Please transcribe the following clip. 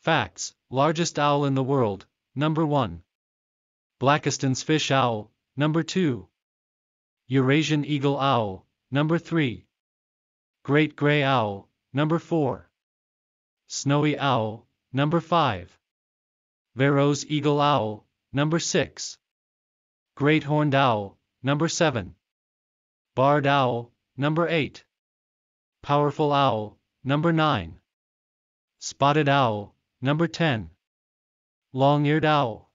Facts: largest owl in the world. Number 1. Blakiston's fish owl. Number 2. Eurasian eagle owl. Number 3. Great gray owl. Number 4. Snowy owl. Number 5. Verreaux's eagle owl. Number 6. Great horned owl. Number 7. Barred owl. Number 8. Powerful owl. Number 9. Spotted owl. Number 10. Long-eared owl.